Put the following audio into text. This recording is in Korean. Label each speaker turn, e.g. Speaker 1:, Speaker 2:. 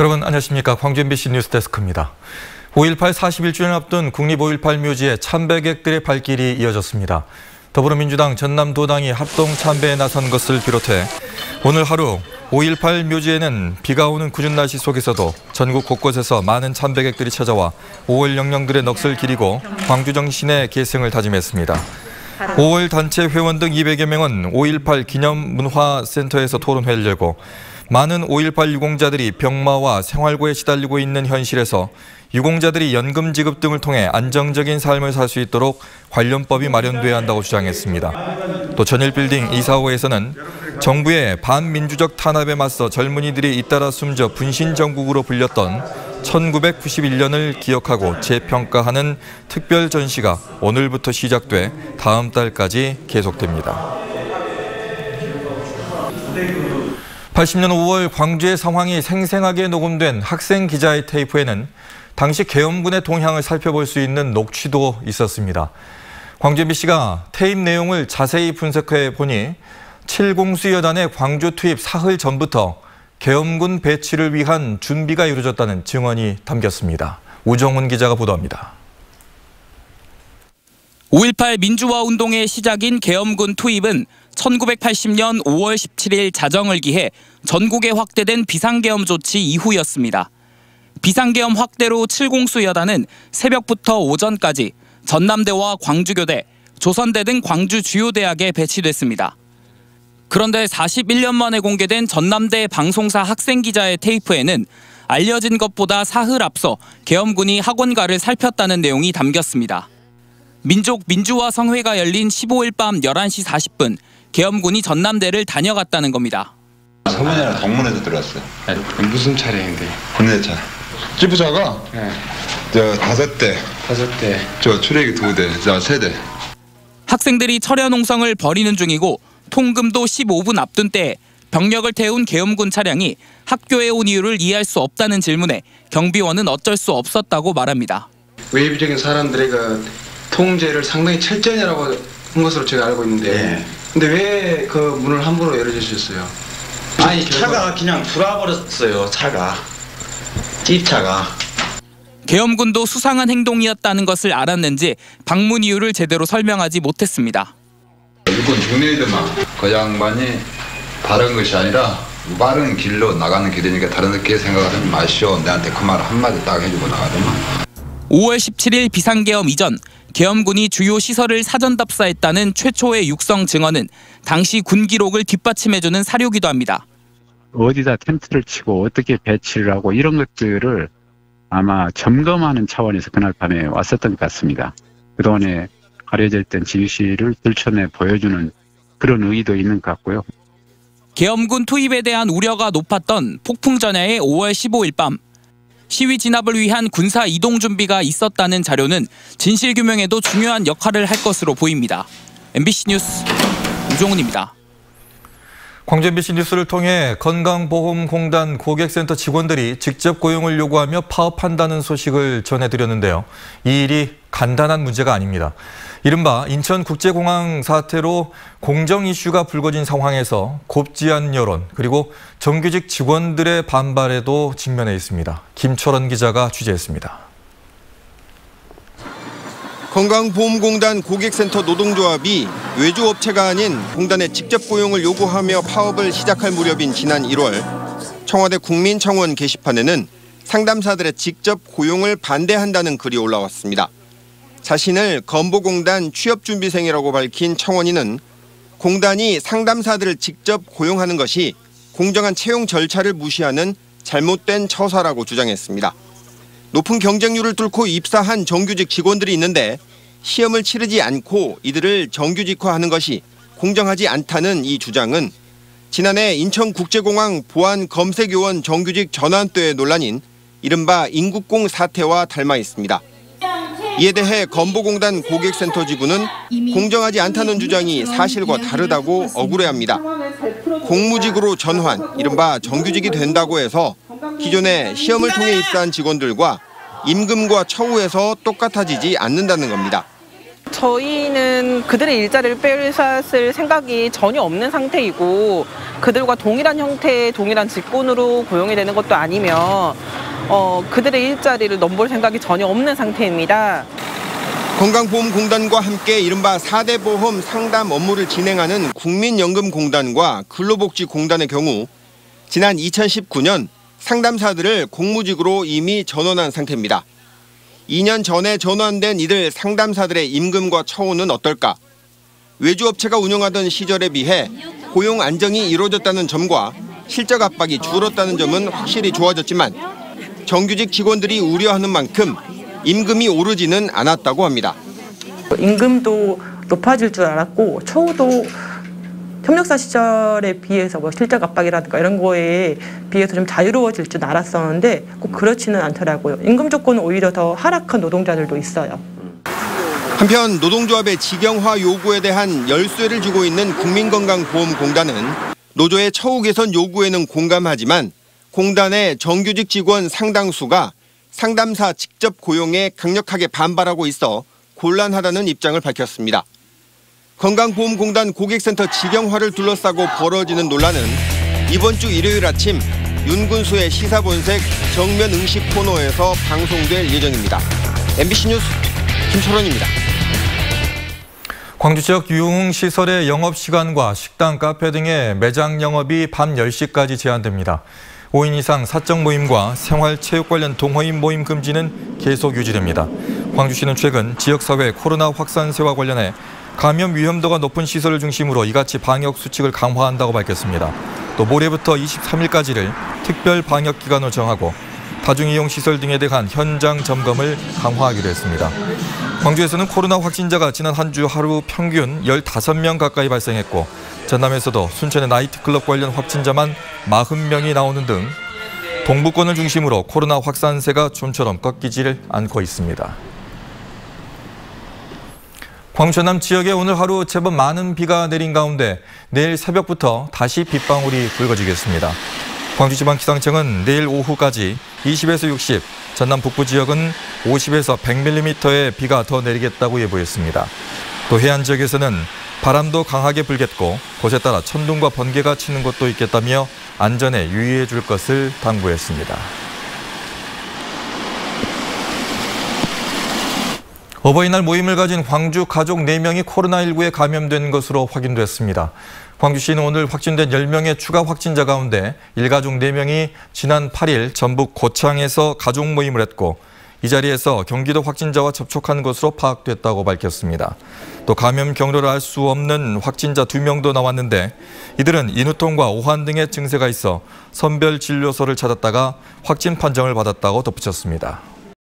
Speaker 1: 여러분 안녕하십니까. 광주 MBC 뉴스데스크입니다. 5.18 41주년 앞둔 국립 5.18 묘지에 참배객들의 발길이 이어졌습니다. 더불어민주당 전남도당이 합동 참배에 나선 것을 비롯해 오늘 하루 5.18 묘지에는 비가 오는 궂은 날씨 속에서도 전국 곳곳에서 많은 참배객들이 찾아와 5월 영령들의 넋을 기리고 광주 정신의 계승을 다짐했습니다. 5월 단체 회원 등 200여 명은 5.18 기념문화센터에서 토론회를 열고 많은 5.18 유공자들이 병마와 생활고에 시달리고 있는 현실에서 유공자들이 연금 지급 등을 통해 안정적인 삶을 살 수 있도록 관련법이 마련돼야 한다고 주장했습니다. 또 전일빌딩 이사호에서는 정부의 반민주적 탄압에 맞서 젊은이들이 잇따라 숨져 분신정국으로 불렸던 1991년을 기억하고 재평가하는 특별 전시가 오늘부터 시작돼 다음 달까지 계속됩니다. 80년 5월 광주의 상황이 생생하게 녹음된 학생 기자의 테이프에는 당시 계엄군의 동향을 살펴볼 수 있는 녹취도 있었습니다. 광주 MBC가 테이프 내용을 자세히 분석해 보니 7공수 여단의 광주 투입 사흘 전부터 계엄군 배치를 위한 준비가 이루어졌다는 증언이 담겼습니다. 우정훈 기자가 보도합니다.
Speaker 2: 5.18 민주화 운동의 시작인 계엄군 투입은 1980년 5월 17일 자정을 기해 전국에 확대된 비상계엄 조치 이후였습니다. 비상계엄 확대로 7공수 여단은 새벽부터 오전까지 전남대와 광주교대, 조선대 등 광주 주요 대학에 배치됐습니다. 그런데 41년 만에 공개된 전남대 방송사 학생 기자의 테이프에는 알려진 것보다 사흘 앞서 계엄군이 학원가를 살폈다는 내용이 담겼습니다. 민족 민주화 성회가 열린 15일 밤 11시 40분 계엄군이 전남대를 다녀갔다는 겁니다.
Speaker 3: 서문이랑 동문에서 들어왔어요.
Speaker 4: 무슨 차량인데?
Speaker 3: 군대차. 지부차가?
Speaker 4: 네.
Speaker 3: 저 5대.
Speaker 4: 5대.
Speaker 3: 저 출애기 2대. 저 3대.
Speaker 2: 학생들이 철야 농성을 벌이는 중이고 통금도 15분 앞둔 때에 병력을 태운 계엄군 차량이 학교에 온 이유를 이해할 수 없다는 질문에 경비원은 어쩔 수 없었다고 말합니다.
Speaker 4: 외부적인 사람들의 그 통제를 상당히 철저히 하라고 한 것으로 제가 알고 있는데 근데 왜 그 문을 함부로 열어주셨어요?
Speaker 5: 아니 차가 그냥 들어와버렸어요. 차가. 집차가.
Speaker 2: 계엄군도 수상한 행동이었다는 것을 알았는지 방문 이유를 제대로 설명하지 못했습니다.
Speaker 3: 일본 중대이더만 그 양반이 바른 것이 아니라 빠른 길로 나가는 길이니까 다른게 생각하지 마시오. 내한테 그 말 한마디 딱 해주고 나가더만.
Speaker 2: 5월 17일 비상계엄 이전 계엄군이 주요 시설을 사전 답사했다는 최초의 육성 증언은 당시 군 기록을 뒷받침해주는 사료기도 합니다.
Speaker 6: 어디다 텐트를 치고 어떻게 배치를 하고 이런 것들을 아마 점검하는 차원에서 그날 밤에 왔었던 것 같습니다. 그동안에 가려져 있던 지휘실을 들춰내 보여주는 그런 의의도 있는 것 같고요.
Speaker 2: 계엄군 투입에 대한 우려가 높았던 폭풍 전야의 5월 15일 밤 시위 진압을 위한 군사 이동 준비가 있었다는 자료는 진실규명에도 중요한 역할을 할 것으로 보입니다. MBC 뉴스 우종훈입니다.
Speaker 1: 광주 MBC 뉴스를 통해 건강보험공단 고객센터 직원들이 직접 고용을 요구하며 파업한다는 소식을 전해드렸는데요. 이 일이 간단한 문제가 아닙니다. 이른바 인천국제공항 사태로 공정 이슈가 불거진 상황에서 곱지한 여론 그리고 정규직 직원들의 반발에도 직면해 있습니다. 김철원 기자가 취재했습니다.
Speaker 7: 건강보험공단 고객센터 노동조합이 외주업체가 아닌 공단에 직접 고용을 요구하며 파업을 시작할 무렵인 지난 1월 청와대 국민청원 게시판에는 상담사들의 직접 고용을 반대한다는 글이 올라왔습니다. 자신을 건보공단 취업준비생이라고 밝힌 청원인은 공단이 상담사들을 직접 고용하는 것이 공정한 채용 절차를 무시하는 잘못된 처사라고 주장했습니다. 높은 경쟁률을 뚫고 입사한 정규직 직원들이 있는데 시험을 치르지 않고 이들을 정규직화하는 것이 공정하지 않다는 이 주장은 지난해 인천국제공항 보안검색요원 정규직 전환퇴 논란인 이른바 인국공 사태와 닮아 있습니다. 이에 대해 건보공단 고객센터 지부는 공정하지 않다는 주장이 사실과 다르다고 억울해합니다. 공무직으로 전환, 이른바 정규직이 된다고 해서 기존에 시험을 통해 입사한 직원들과 임금과 처우에서 똑같아지지 않는다는 겁니다.
Speaker 8: 저희는 그들의 일자리를 빼앗을 생각이 전혀 없는 상태이고 그들과 동일한 형태의 동일한 직군으로 고용이 되는 것도 아니며 그들의 일자리를 넘볼 생각이 전혀 없는 상태입니다.
Speaker 7: 건강보험공단과 함께 이른바 4대 보험 상담 업무를 진행하는 국민연금공단과 근로복지공단의 경우 지난 2019년 상담사들을 공무직으로 이미 전원한 상태입니다. 2년 전에 전환된 이들 상담사들의 임금과 처우는 어떨까? 외주업체가 운영하던 시절에 비해 고용 안정이 이루어졌다는 점과 실적 압박이 줄었다는 점은 확실히 좋아졌지만 정규직 직원들이 우려하는 만큼 임금이 오르지는 않았다고 합니다.
Speaker 9: 임금도 높아질 줄 알았고 처우도 협력사 시절에 비해서 실적 압박이라든가 이런 거에 비해서 좀 자유로워질 줄 알았었는데 꼭 그렇지는 않더라고요. 임금 조건은 오히려 더 하락한 노동자들도 있어요.
Speaker 7: 한편 노동조합의 직영화 요구에 대한 열쇠를 쥐고 있는 국민건강보험공단은 노조의 처우 개선 요구에는 공감하지만 공단의 정규직 직원 상당수가 상담사 직접 고용에 강력하게 반발하고 있어 곤란하다는 입장을 밝혔습니다. 건강보험공단 고객센터 직영화를 둘러싸고 벌어지는 논란은 이번 주 일요일 아침 윤군수의 시사본색 정면 응시 코너에서 방송될 예정입니다. MBC 뉴스 김철원입니다.
Speaker 1: 광주 지역 유흥시설의 영업시간과 식당, 카페 등의 매장 영업이 밤 10시까지 제한됩니다. 5인 이상 사적 모임과 생활체육 관련 동호인 모임 금지는 계속 유지됩니다. 광주시는 최근 지역사회 코로나 확산세와 관련해 감염 위험도가 높은 시설을 중심으로 이같이 방역 수칙을 강화한다고 밝혔습니다. 또 모레부터 23일까지를 특별 방역 기간으로 정하고 다중이용 시설 등에 대한 현장 점검을 강화하기로 했습니다. 광주에서는 코로나 확진자가 지난 한 주 하루 평균 15명 가까이 발생했고 전남에서도 순천의 나이트클럽 관련 확진자만 40명이 나오는 등 동부권을 중심으로 코로나 확산세가 좀처럼 꺾이질 않고 있습니다. 광주 전남 지역에 오늘 하루 제법 많은 비가 내린 가운데 내일 새벽부터 다시 빗방울이 굵어지겠습니다. 광주지방기상청은 내일 오후까지 20에서 60, 전남 북부 지역은 50에서 100mm의 비가 더 내리겠다고 예보했습니다. 또 해안 지역에서는 바람도 강하게 불겠고 곳에 따라 천둥과 번개가 치는 곳도 있겠다며 안전에 유의해 줄 것을 당부했습니다. 어버이날 모임을 가진 광주 가족 4명이 코로나19에 감염된 것으로 확인됐습니다. 광주시는 오늘 확진된 10명의 추가 확진자 가운데 일가족 4명이 지난 8일 전북 고창에서 가족 모임을 했고 이 자리에서 경기도 확진자와 접촉한 것으로 파악됐다고 밝혔습니다. 또 감염 경로를 알 수 없는 확진자 2명도 나왔는데 이들은 인후통과 오한 등의 증세가 있어 선별진료소를 찾았다가 확진 판정을 받았다고 덧붙였습니다.